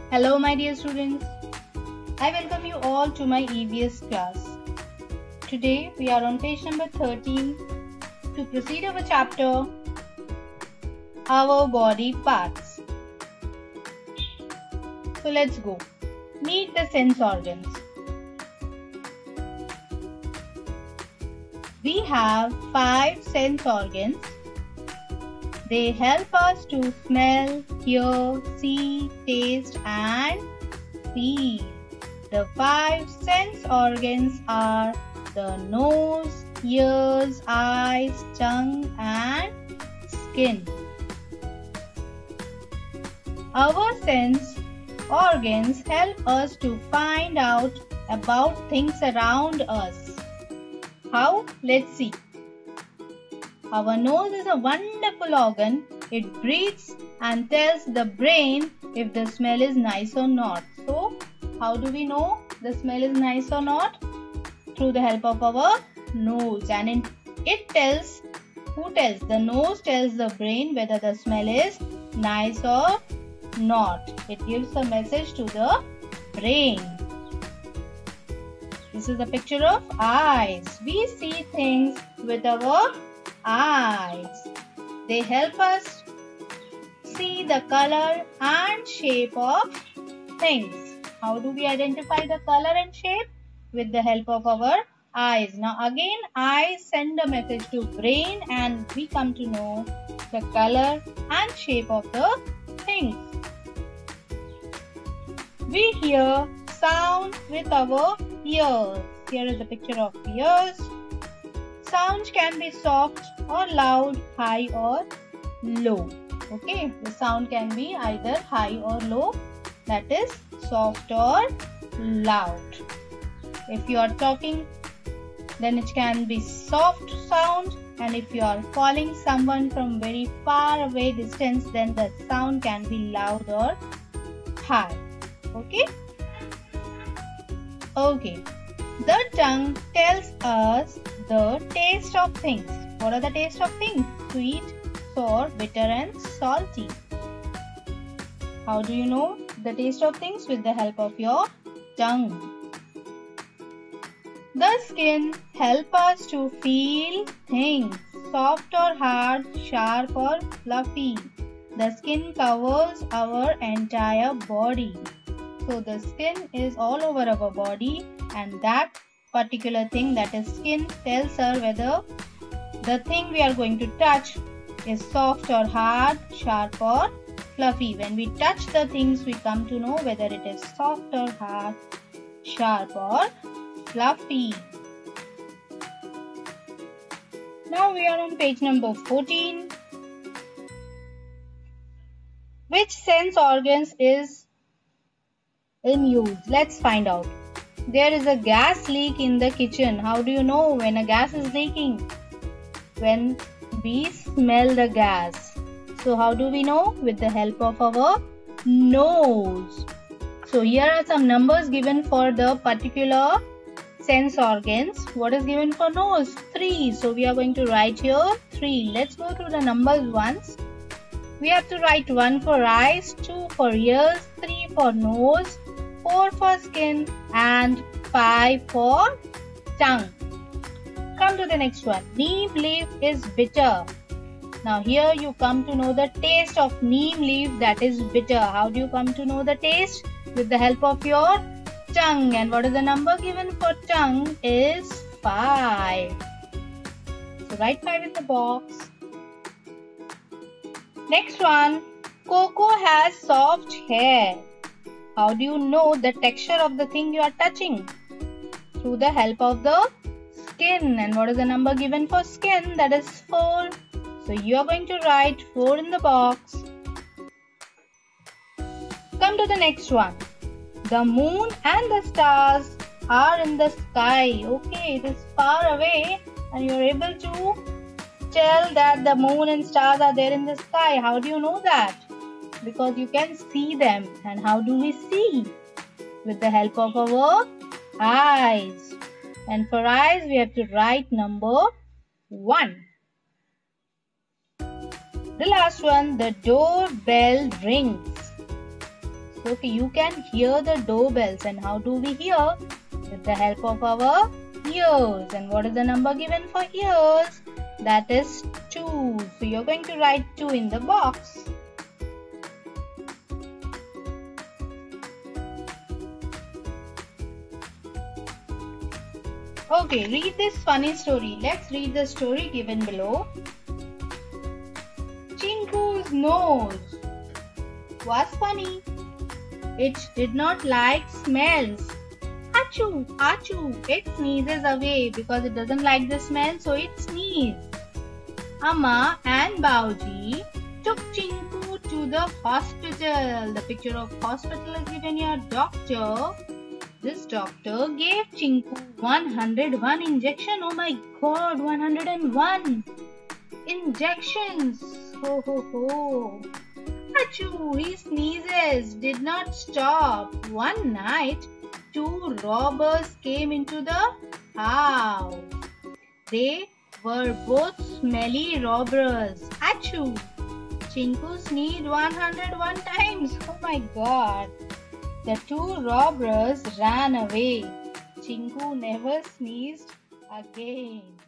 Hello my dear students, I welcome you all to my EVS class. Today we are on page number 13 to proceed our chapter, Our Body Parts. So let's go. Meet the sense organs. We have 5 sense organs. They help us to smell, hear, see, taste and feel. The 5 sense organs are the nose, ears, eyes, tongue and skin. Our sense organs help us to find out about things around us. How? Let's see. Our nose is a wonderful organ. It breathes and tells the brain if the smell is nice or not. So, how do we know the smell is nice or not? Through the help of our nose. And it tells, who tells? The nose tells the brain whether the smell is nice or not. It gives a message to the brain. This is a picture of eyes. We see things with our eyes. They help us see the color and shape of things. How do we identify the color and shape? With the help of our eyes. Now again, eyes send a message to brain and we come to know the color and shape of the things. We hear sound with our ears. Here is a picture of ears. Sounds can be soft or loud, high or low. Okay, the sound can be either high or low, that is soft or loud. If you are talking, then it can be soft sound, and if you are calling someone from very far away distance, then the sound can be loud or high. Okay? Okay. The tongue tells us the taste of things. What are the taste of things? Sweet, sour, bitter and salty. How do you know the taste of things? With the help of your tongue. The skin helps us to feel things. Soft or hard, sharp or fluffy. The skin covers our entire body. So the skin is all over our body, and that particular thing, that is skin, tells us whether the thing we are going to touch is soft or hard, sharp or fluffy. When we touch the things, we come to know whether it is soft or hard, sharp or fluffy. Now we are on page number 14. Which sense organs is in use? Let's find out. There is a gas leak in the kitchen. How do you know when a gas is leaking? When we smell the gas. So how do we know? With the help of our nose. So here are some numbers given for the particular sense organs. What is given for nose? 3. So we are going to write here 3. Let's go through the numbers once. We have to write 1 for eyes, 2 for ears, 3 for nose, 4 for skin and 5 for tongue. Come to the next one. Neem leaf is bitter. Now here you come to know the taste of neem leaf, that is bitter. How do you come to know the taste? With the help of your tongue. And what is the number given for tongue? Is 5. So write 5 in the box. Next one. Coco has soft hair. How do you know the texture of the thing you are touching? Through the help of the skin. And what is the number given for skin? That is 4. So you are going to write 4 in the box. Come to the next one. The moon and the stars are in the sky. Okay, it is far away and you are able to tell that the moon and stars are there in the sky. How do you know that? Because you can see them. And how do we see? With the help of our eyes. And for eyes, we have to write number 1. The last one, the doorbell rings. Okay, you can hear the doorbells. And how do we hear? With the help of our ears. And what is the number given for ears? That is 2. So you're going to write 2 in the box. Okay, read this funny story. Let's read the story given below. Chinku's nose was funny. It did not like smells. Achoo, achoo. It sneezes away because it doesn't like the smell, so it sneezes. Amma and Bauji took Chinku to the hospital. The picture of hospital is given here. Doctor. This doctor gave Chinku 101 injection. Oh my god, 101 injections. Ho ho ho. Achoo, he sneezes. Did not stop. One night, 2 robbers came into the house. They were both smelly robbers. Achoo. Chinku sneezed 101 times. Oh my god. The 2 robbers ran away. Chinku never sneezed again.